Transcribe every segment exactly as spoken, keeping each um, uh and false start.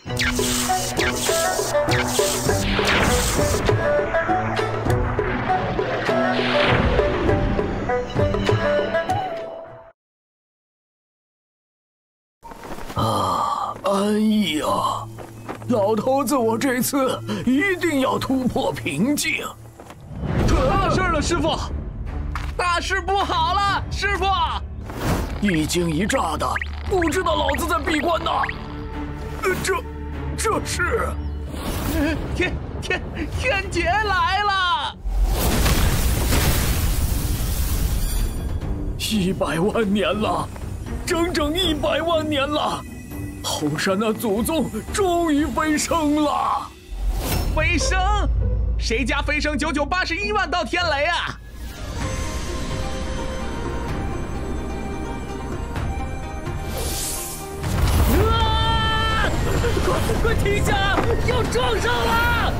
啊！哎呀，老头子，我这次一定要突破瓶颈。 出大事了，师傅！大事不好了，师傅！ 一惊一乍的，不知道老子在闭关呢。呃，这，这是…… 天天天劫来了！ 一百万年了，整整一百万年了，后山那祖宗终于飞升了。 飞升？谁家飞升九九八十一万道天雷啊？啊！快快停下！要撞上了！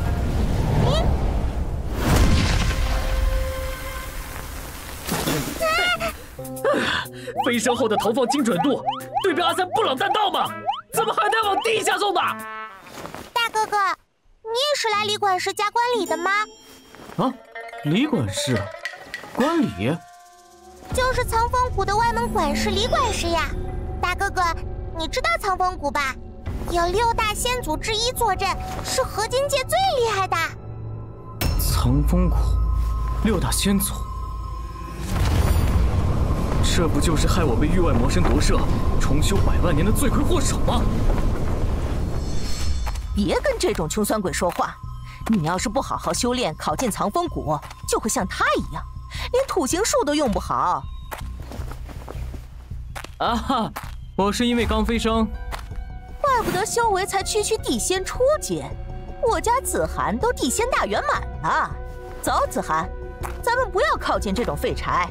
飞升后的投放精准度对比阿三布朗弹道吗？怎么还得往地下送呢？ 大哥哥，你也是来李管事家观礼的吗？ 啊，李管事，观礼？ 就是藏风谷的外门管事李管事呀。大哥哥，你知道藏风谷吧？有六大仙祖之一坐镇，是合金界最厉害的。 藏风谷，六大仙祖。这不就是害我被域外魔神夺舍、重修百万年的罪魁祸首吗？ 别跟这种穷酸鬼说话！你要是不好好修炼，考进藏风谷，就会像他一样，连土行术都用不好。 啊哈，我是因为刚飞升， 怪不得修为才区区地仙初阶，我家子涵都地仙大圆满了。走，子涵，咱们不要靠近这种废柴。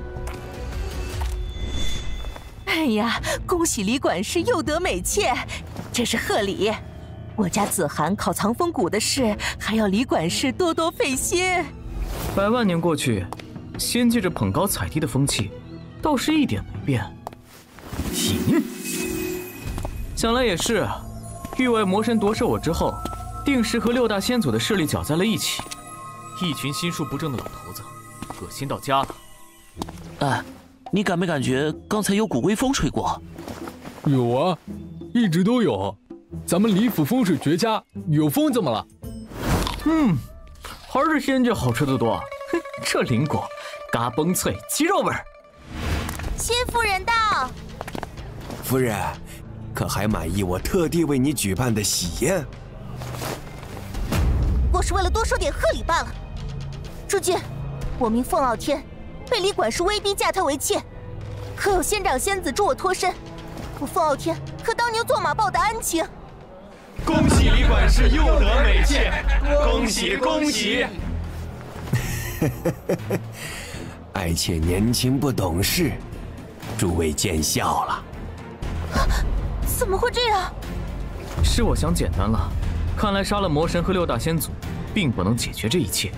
哎呀，恭喜李管事又得美妾，这是贺礼。我家子涵考藏风谷的事，还要李管事多多费心。 百万年过去，仙界这捧高踩低的风气，倒是一点没变。行，想来也是，域外魔神夺舍我之后，定时和六大仙祖的势力搅在了一起，一群心术不正的老头子，恶心到家了。 哎，你感没感觉刚才有股微风吹过？ 有啊，一直都有。咱们李府风水绝佳，有风怎么了？ 嗯，还是仙界好吃的多。哼，这灵果，嘎嘣脆，鸡肉味儿。 谢夫人到。 夫人，可还满意我特地为你举办的喜宴？ 我是为了多收点贺礼罢了。如今，我命凤傲天被李管事威逼嫁他为妾，可有仙长仙子助我脱身，我凤傲天可当牛做马报答恩情。 恭喜李管事又得美妾，恭喜恭喜！ 爱妾年轻不懂事，诸位见笑了。 怎么会这样？ 是我想简单了，看来杀了魔神和六大仙祖，并不能解决这一切。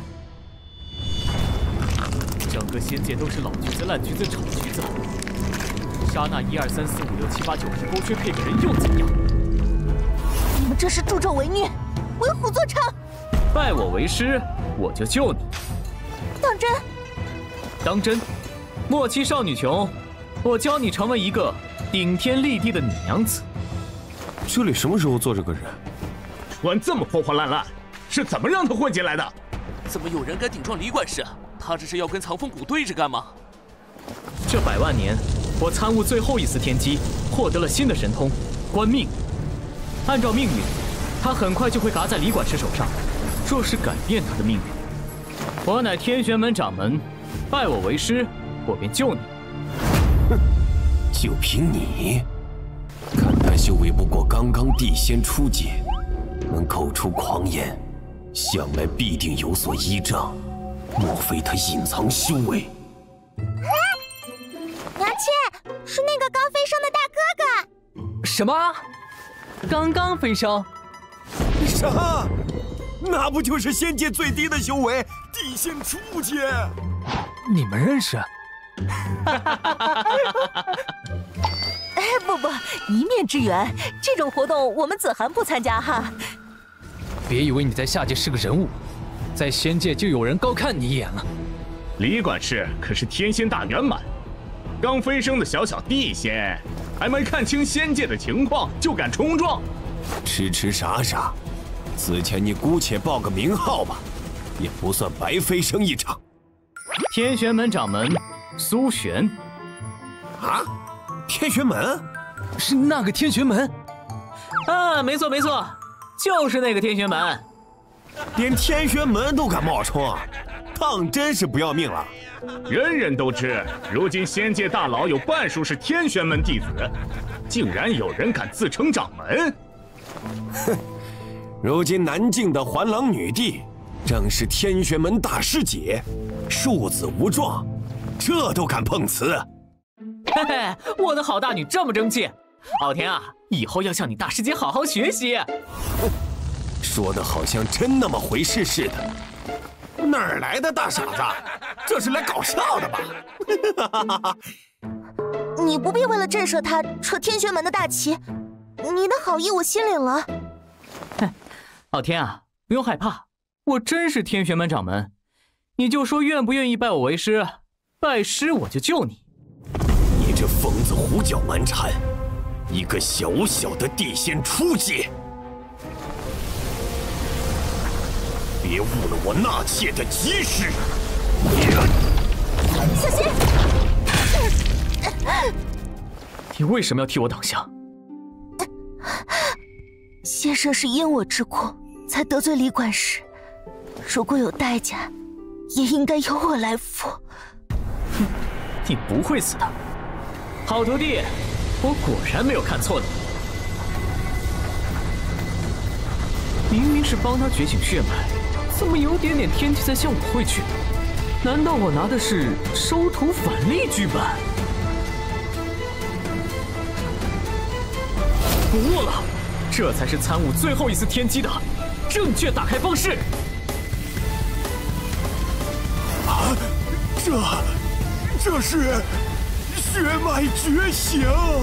整个仙界都是老橘子、烂橘子、丑橘子，杀那一二三四五六七八九十勾缺配个人又怎样？ 你们这是助纣为虐，为虎作伥！ 拜我为师，我就救你。 当真？ 当真。莫欺少女穷，我教你成为一个顶天立地的女娘子。 这里什么时候坐着个人？ 船这么破破烂烂，是怎么让他混进来的？ 怎么有人敢顶撞李管事？他这是要跟藏风谷对着干吗？ 这百万年，我参悟最后一丝天机，获得了新的神通——观命。按照命运，他很快就会嘎在李管事手上。若是改变他的命运，我乃天玄门掌门，拜我为师，我便救你。 哼，就凭你，看他修为不过刚刚地仙初阶，能口出狂言，想来必定有所依仗。莫非他隐藏修为？ 啊！娘妾，是那个刚飞升的大哥哥。 什么？刚刚飞升？ 啥？那不就是仙界最低的修为，地仙初阶？ 你们认识？ 不不，一面之缘，这种活动我们子涵不参加哈。 别以为你在下界是个人物，在仙界就有人高看你一眼了。 李管事可是天仙大圆满，刚飞升的小小地仙，还没看清仙界的情况就敢冲撞， 痴痴傻傻。此前你姑且报个名号吧，也不算白飞升一场。 天玄门掌门苏璇。 啊？天玄门？ 是那个天玄门？ 啊，没错没错，就是那个天玄门。 连天玄门都敢冒充，当真是不要命了。 人人都知，如今仙界大佬有半数是天玄门弟子，竟然有人敢自称掌门。 哼，如今南境的环廊女帝，正是天玄门大师姐，庶子无状，这都敢碰瓷。 嘿嘿，我的好大女这么争气，傲天啊，以后要向你大师姐好好学习。 说的好像真那么回事似的。哪儿来的大傻子？这是来搞笑的吧？ 你不必为了震慑他扯天玄门的大旗，你的好意我心领了。 哼，傲天啊，不用害怕，我真是天玄门掌门，你就说愿不愿意拜我为师，拜师我就救你。 你这疯子胡搅蛮缠，一个小小的地仙初阶，别误了我纳妾的吉时！ 小心！ 你为什么要替我挡香？ 先生是因我之过，才得罪李管事，如果有代价，也应该由我来付。 哼，你不会死的，好徒弟，我果然没有看错你。明明是帮他觉醒血脉，怎么有点点天气在向我汇聚？难道我拿的是收徒返利剧本？不错了，这才是参悟最后一次天机的正确打开方式。 啊，这这是血脉觉醒！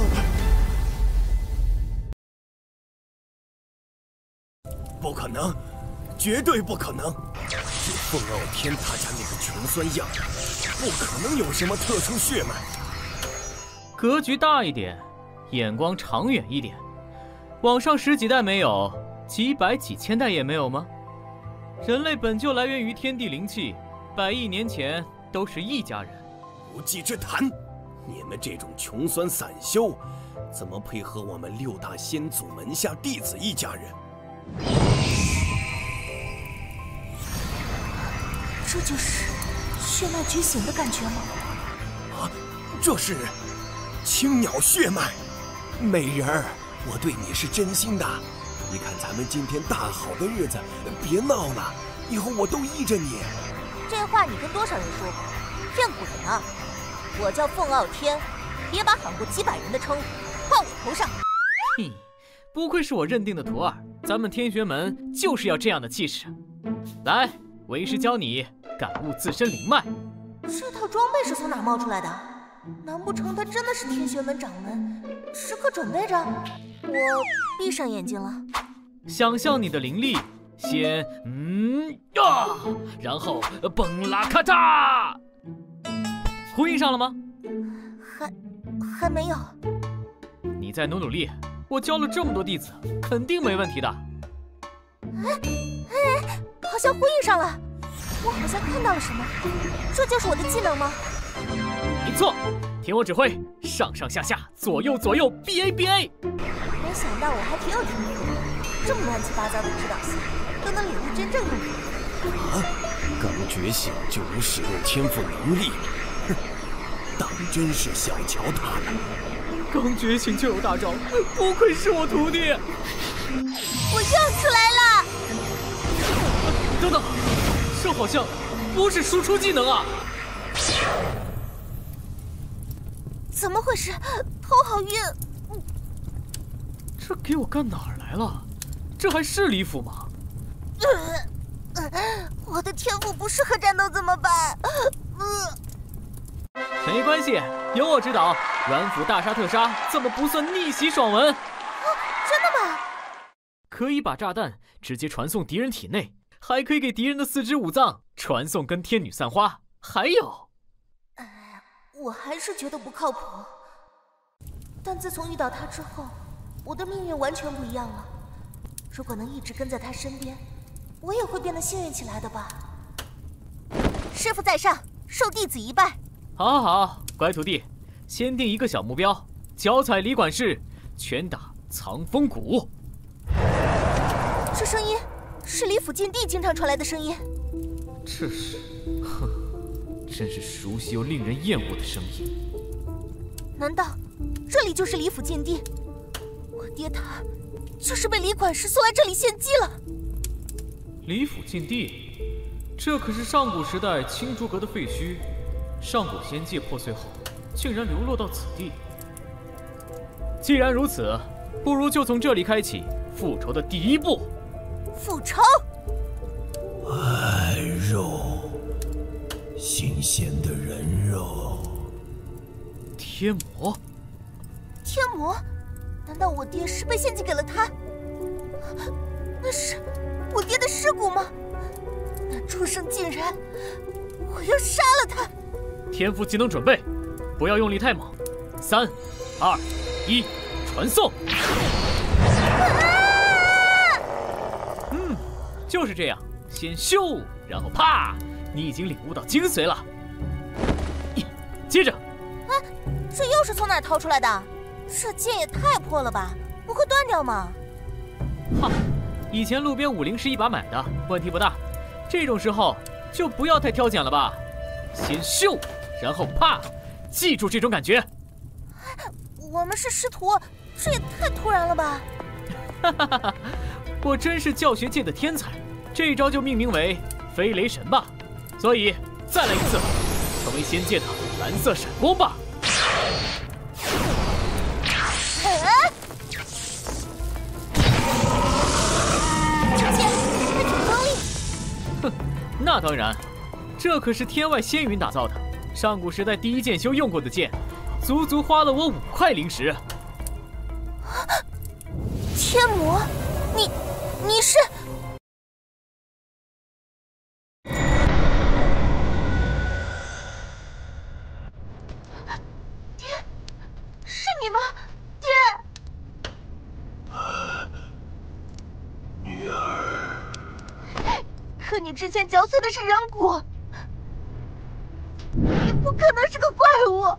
不可能，绝对不可能！就凤傲天他家那个穷酸样，不可能有什么特殊血脉。 格局大一点，眼光长远一点。往上十几代没有，几百几千代也没有吗？人类本就来源于天地灵气，百亿年前都是一家人。 无稽之谈！你们这种穷酸散修，怎么配合我们六大仙祖门下弟子一家人？ 这就是血脉觉醒的感觉吗？ 啊，这是青鸟血脉，美人儿。我对你是真心的，你看咱们今天大好的日子，别闹了，以后我都依着你。 这话你跟多少人说过？骗鬼呢！我叫凤傲天，别把喊过几百人的称呼挂我头上。 嘿，不愧是我认定的徒儿，咱们天玄门就是要这样的气势。来，为师教你感悟自身灵脉。 这套装备是从哪冒出来的？难不成他真的是天玄门掌门，时刻准备着？我闭上眼睛了， 想象你的灵力，先嗯呀，然后蹦啦咔嚓，呼应上了吗？ 还还没有。 你再努努力，我教了这么多弟子，肯定没问题的。 哎哎，好像呼应上了，我好像看到了什么，这就是我的技能吗？ 没错，听我指挥，上上下下，左右左右 ，B A B A。 没想到我还挺有天赋的，这么乱七八糟的指导下，都能领悟真正用途。 啊，刚觉醒就能使用天赋能力，哼，当真是小瞧他了。 刚觉醒就有大招，不愧是我徒弟。 我用出来了！ 等等，这好像不是输出技能啊！ 怎么回事？头好晕。 这给我干哪儿来了？这还是李府吗？ 呃呃、我的天赋不适合战斗怎么办？呃、 没关系，有我指导， 软斧大杀特杀怎么不算逆袭爽文？ 啊，真的吗？ 可以把炸弹直接传送敌人体内，还可以给敌人的四肢五脏传送跟天女散花，还有…… 哎，我还是觉得不靠谱。但自从遇到他之后，我的命运完全不一样了。如果能一直跟在他身边，我也会变得幸运起来的吧。师傅在上，受弟子一拜。 好，好，好，乖徒弟，先定一个小目标，脚踩李管事，拳打藏风谷。 这声音是李府禁地经常传来的声音。 这是，哼，真是熟悉又令人厌恶的声音。 难道这里就是李府禁地？我爹他就是被李管事送来这里献祭了。 李府禁地，这可是上古时代青竹阁的废墟，上古仙界破碎后，竟然流落到此地。既然如此，不如就从这里开启复仇的第一步。 复仇。 爱肉，新鲜的人肉。 天魔。 天魔？难道我爹是被献祭给了他？那是我爹的尸骨吗？那畜生竟然……我要杀了他！ 天赋技能准备，不要用力太猛。三、二、一，传送！ 啊、 嗯，就是这样，先咻，然后啪，你已经领悟到精髓了。接着， 啊，这又是从哪儿掏出来的？这剑也太破了吧，不会断掉吗？ 哈，以前路边五零是一把买的，问题不大。这种时候就不要太挑拣了吧。先咻，然后啪，记住这种感觉。 我们是师徒，这也太突然了吧！ 哈哈哈！我真是教学界的天才，这招就命名为飞雷神吧。所以再来一次，成为仙界的蓝色闪光吧。哼，那当然，这可是天外仙云打造的，上古时代第一剑修用过的剑，足足花了我五块灵石。 天魔，你你是？爹，是你吗？爹， 女儿。 可你之前嚼碎的是人骨，你不可能是个怪物。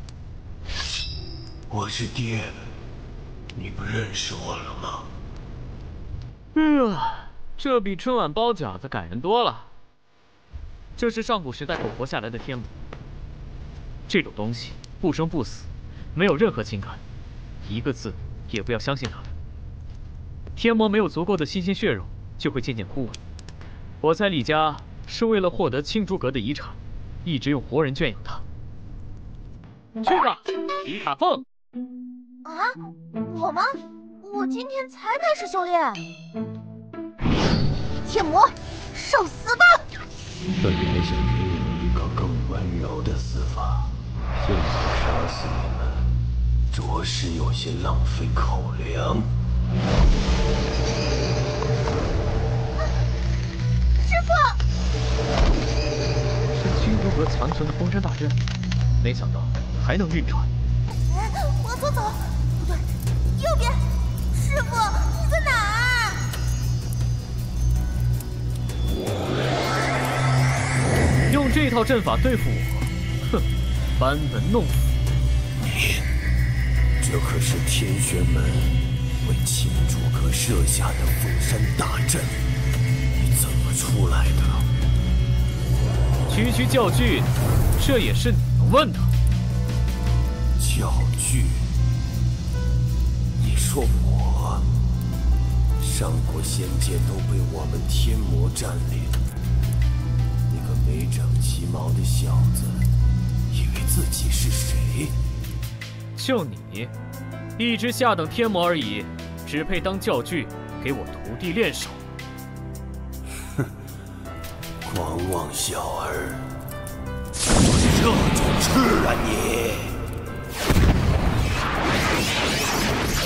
我是爹，你不认识我了吗？ 嗯，这比春晚包饺子感人多了。这是上古时代苟活下来的天魔，这种东西不生不死，没有任何情感，一个字也不要相信它。天魔没有足够的新鲜血肉，就会渐渐枯萎。我猜李家是为了获得青竹阁的遗产，一直用活人圈养他。去吧，皮卡凤。 啊，我吗？我今天才开始修炼。天魔，受死吧！ 本来想给你们一个更温柔的死法，现在杀死你们，着实有些浪费口粮。 师傅， 是青竹阁残存的封山大阵，没想到还能运转。 往左走，不对，右边。师傅，你在哪儿？ 用这套阵法对付我，哼，班门弄斧。 你，这可是天玄门为青竹阁设下的封山大阵，你怎么出来的？ 区区教具，这也是你能问的。 教具？你说我？上古仙界都被我们天魔占领，那个没长齐毛的小子，以为自己是谁？ 就你，一只下等天魔而已，只配当教具给我徒弟练手。 哼，狂妄小儿，我这就吃了你！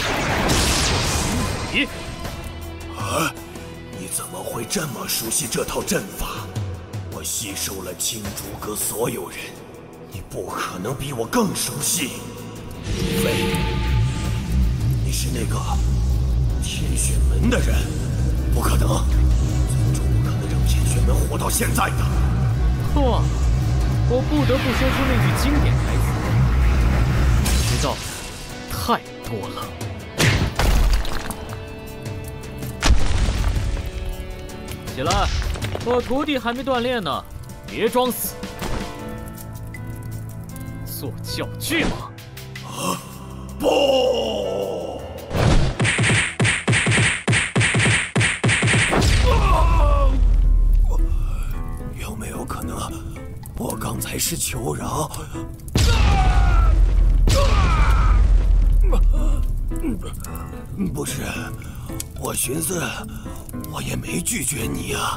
你， 啊，你怎么会这么熟悉这套阵法？我吸收了青竹阁所有人，你不可能比我更熟悉。除非你是那个天玄门的人，不可能，最终不可能让天玄门活到现在的。 错了，我不得不说出那句经典台词：知道的太多了。起来，我徒弟还没锻炼呢，别装死。做教具吗？ 啊，不！啊！有没有可能，我刚才是求饶？啊！不是，我寻思，我也没拒绝你啊。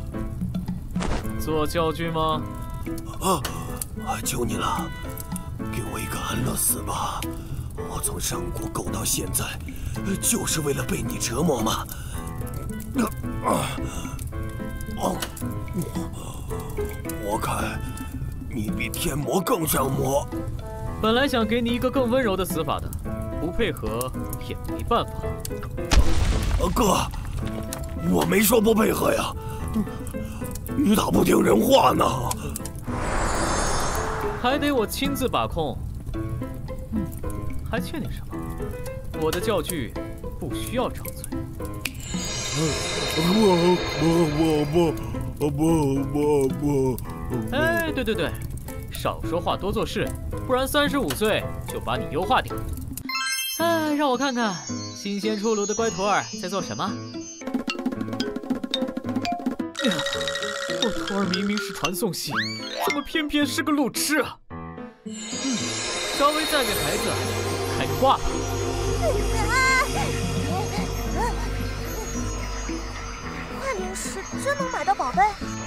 做教具吗？ 啊！啊！求你了，给我一个安乐死吧！我从上古狗到现在，就是为了被你折磨吗？啊！哦，我看你比天魔更像魔。 本来想给你一个更温柔的死法的，不配合也没办法。 哥，我没说不配合呀，你咋不听人话呢？ 还得我亲自把控。嗯，还欠你什么？我的教具不需要长嘴。 我我我我我我我。 哎，对对对，少说话多做事，不然三十五岁就把你优化掉。哎，让我看看，新鲜出炉的龟徒儿在做什么？呀，我徒儿明明是传送系，怎么偏偏是个路痴啊？嗯，稍微再给孩子开个挂吧。 幻灵石真能买到宝贝？